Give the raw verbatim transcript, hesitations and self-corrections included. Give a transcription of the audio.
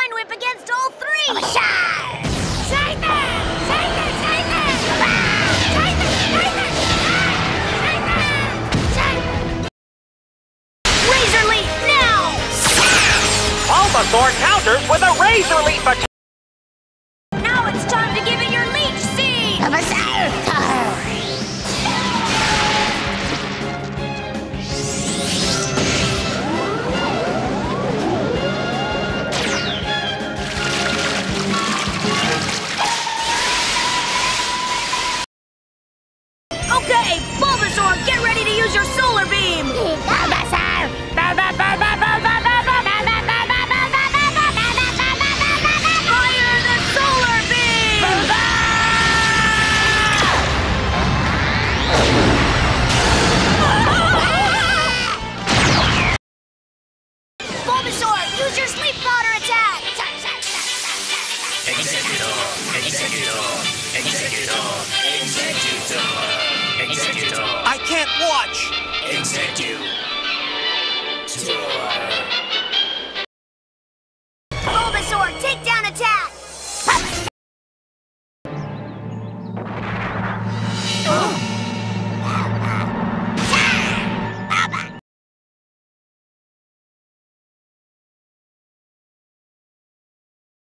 Vine Whip against all three! Oh, Satan! Satan! Satan! Satan! Razor Leaf, now! Bulbasaur counters with a Razor Leaf attack! Now it's time to give it your Leech Seed! Okay, Bulbasaur, get ready to use your Solar Beam! Bulbasaur! Fire the Solar Beam! Bulbasaur, use your Sleep Powder attack! Executor, Executor, Executor, Executor, Executor. I can't watch!